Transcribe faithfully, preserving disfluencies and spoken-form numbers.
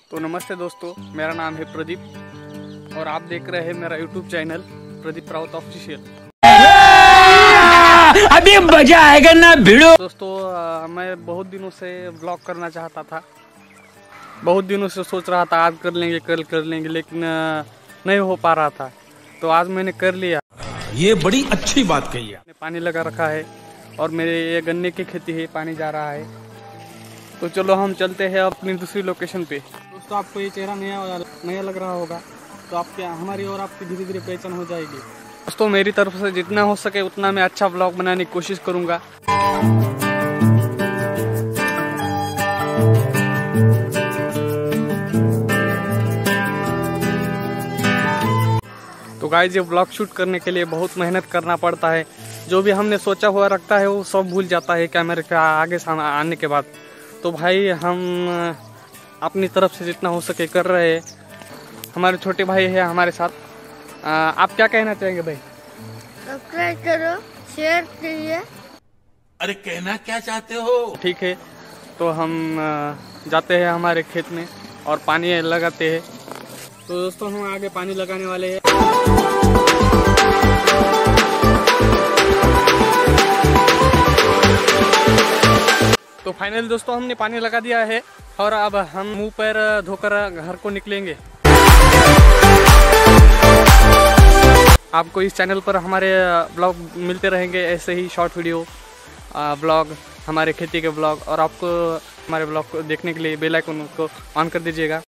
तो नमस्ते दोस्तों, मेरा नाम है प्रदीप और आप देख रहे हैं मेरा YouTube channel Pradeep Raut official. अभी मजा आएगा ना भिड़ो। दोस्तों आ, मैं बहुत दिनों से ब्लॉग करना चाहता था, बहुत दिनों से सोच रहा था आज कर लेंगे कल कर लेंगे, लेकिन आ, नहीं हो पा रहा था। तो आज मैंने कर लिया। ये बड़ी अच्छी बात कही है। पानी लगा रखा है और मेरे ये गन्ने की खेती है, पानी जा रहा है। तो चलो हम चलते हैं अपनी दूसरी लोकेशन पे। दोस्तों आपको ये चेहरा नया नया लग रहा होगा, तो आपके हमारी और आपकी धीरे धीरे पहचान हो जाएगी। दोस्तों मेरी तरफ से जितना हो सके उतना मैं अच्छा ब्लॉग बनाने की कोशिश करूँगा। तो गाइस ये ब्लॉग शूट करने के लिए बहुत मेहनत करना पड़ता है। जो भी हमने सोचा हुआ रखता है वो सब भूल जाता है कैमरे के आगे आने के बाद। तो भाई हम अपनी तरफ से जितना हो सके कर रहे हैं। हमारे छोटे भाई है हमारे साथ। आ, आप क्या कहना चाहेंगे भाई? सब्सक्राइब करो, शेयर कीजिए। अरे कहना क्या चाहते हो? ठीक है, तो हम जाते हैं हमारे खेत में और पानी लगाते हैं। तो दोस्तों हम आगे पानी लगाने वाले हैं। तो फाइनल दोस्तों हमने पानी लगा दिया है और अब हम मुंह पर धोकर घर को निकलेंगे। आपको इस चैनल पर हमारे ब्लॉग मिलते रहेंगे, ऐसे ही शॉर्ट वीडियो ब्लॉग, हमारे खेती के ब्लॉग। और आपको हमारे ब्लॉग को देखने के लिए बेल आइकन को ऑन कर दीजिएगा।